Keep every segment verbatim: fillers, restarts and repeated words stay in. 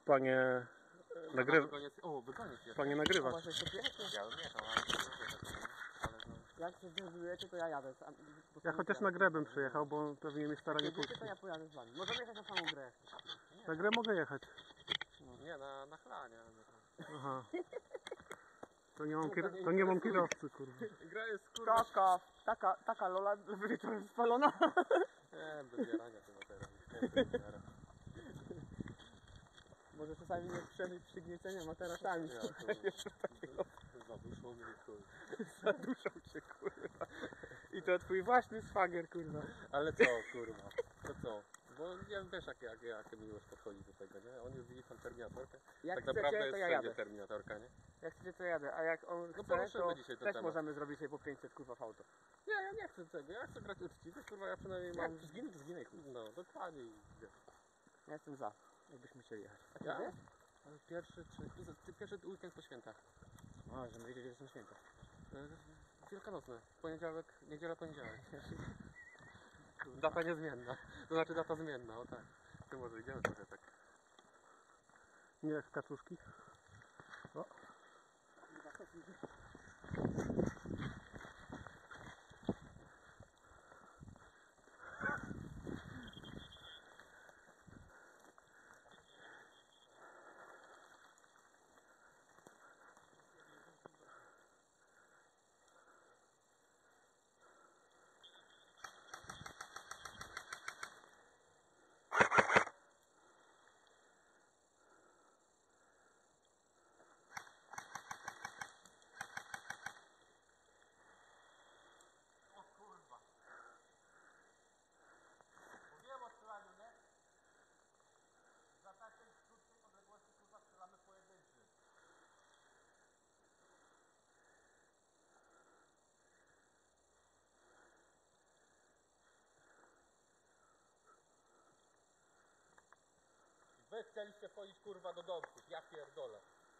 Panie nagrywa. O, wygonić jest. Panie nagrywa. Może się pijecie? Ja bym jechał, ale nie jechał. Ale no. Jak się zdecydujecie, to ja jadę. Ja chociaż na grę bym przyjechał, bo pewnie mnie stara nie Jedziecie, puści. to ja pojadę z wami. Możemy jechać na samą grę. Na grę mogę jechać. Nie, na, na chlanie. Aha. To nie mam, kier... to nie mam kierowcy, kurwa. Gra jest kurwa. Taka, taka, taka lola wieczorem spalona. Nie, bez jarania to teraz. Może czasami nie przeżyć przygniecenia materaczami. Ja, zaduszą mnie, kurwa. Zaduszał cię, kurwa. I to twój własny szwagier, kurwa. Ale co, kurwa? To co? Bo ja wiesz, jak, jak, jak miłość podchodzi do tego, nie? On jest widzi tam terminatorkę. Jak Tak chcecie, naprawdę to jest ja wszędzie jadę. terminatorka, nie? Jak chcecie, to jadę. A jak on No chce, poruszymy to dzisiaj ten też temat. możemy zrobić sobie po pięćset, kurwa, w auto. Nie, ja nie chcę tego. Ja chcę grać uczciwie, kurwa, ja przynajmniej mam... Jak zginę, to zginę, kurwa. No, dokładnie. i wiesz. Ja jestem za, jakbyśmy chcieli jechać. A ty Ja? wiesz? Ale pierwszy, czy... ty- Pierwszy weekend po świętach. A, że my wiedzieli, że są święta. E, Wielkanocne. Poniedziałek, niedziela, poniedziałek. Data niezmienna. To znaczy data zmienna, o tak. To może idziemy trochę tak. Nie jak kaczuszki. O. Wiem o strzelaniu, nie? Za takiej krótkiej odległości kurwa strzelamy pojedynczy. Wy chcieliście wchodzić kurwa do domków, ja pierdolę.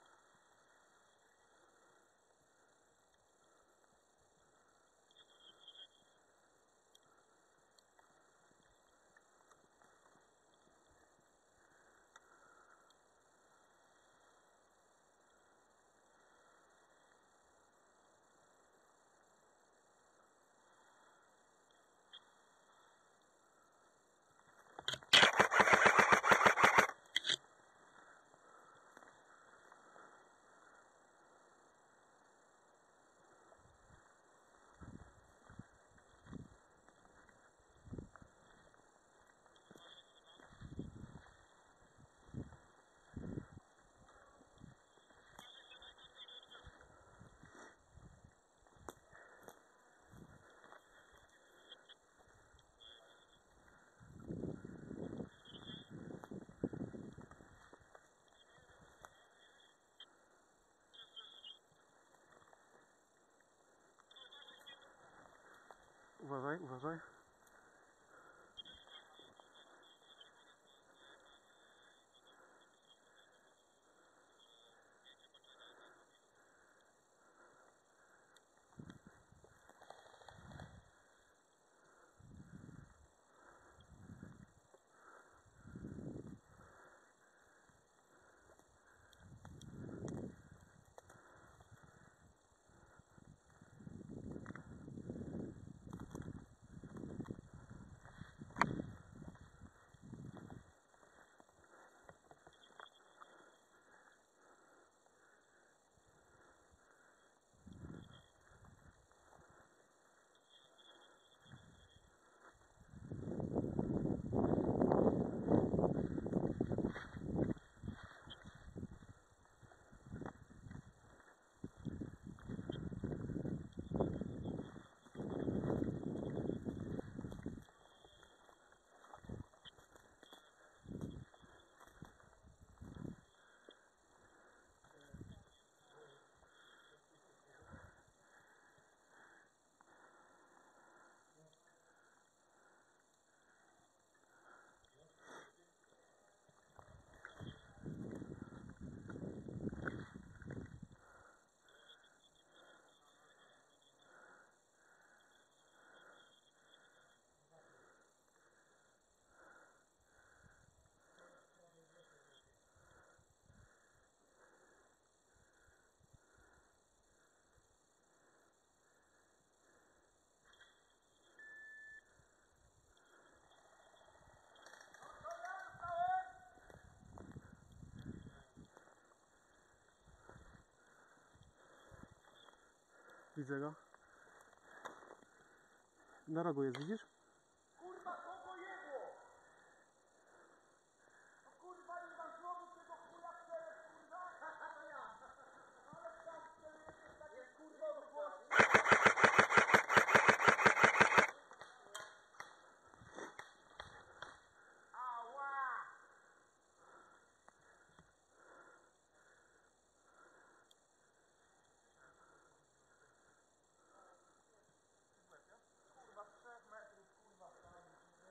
Uważaj, uważaj. Widzę go. Na rogu jest, widzisz? Kurwa, kogo jebło? No kurwa, nie mam znowu tego chuja w czele, kurwa. To ja. Ale tak, to jest takie kurwa odgłosy. Ała! Kurwa, z trzech metrów, kurwa, stanie.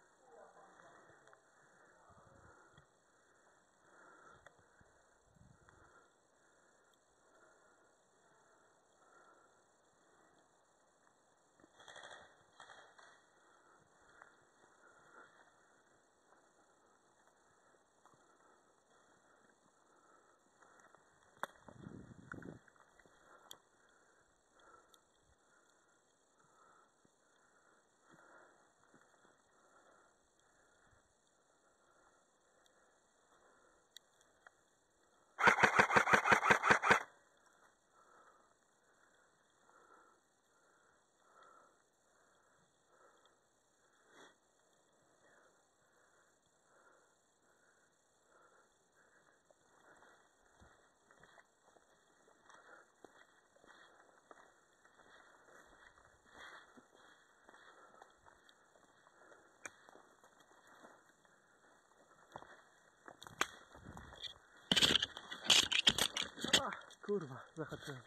Kurwa, zahaczyłem.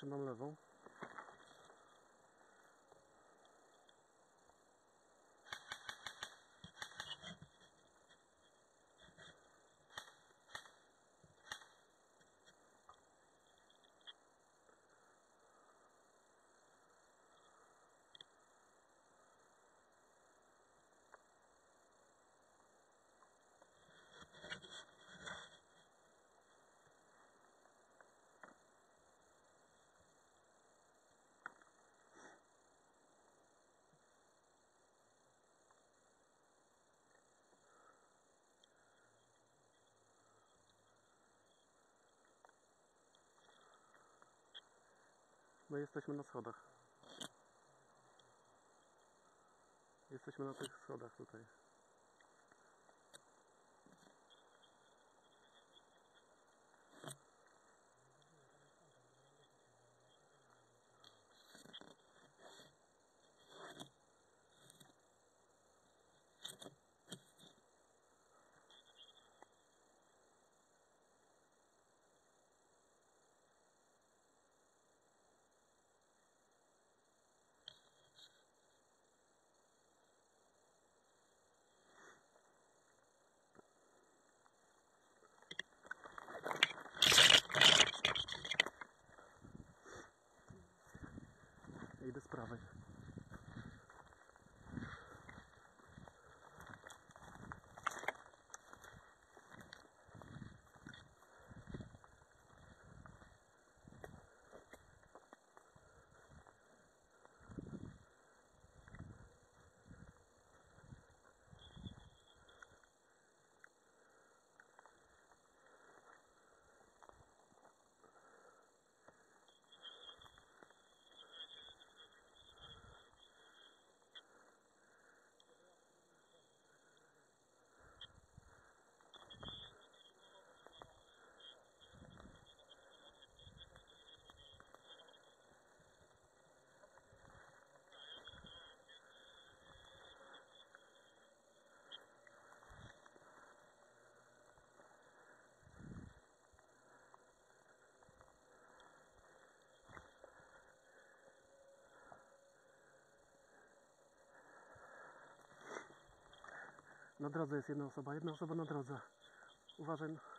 zaczynam lewą. No jesteśmy na schodach. Jesteśmy na tych schodach tutaj. Idę z prawej. Na drodze jest jedna osoba, jedna osoba na drodze. Uważaj.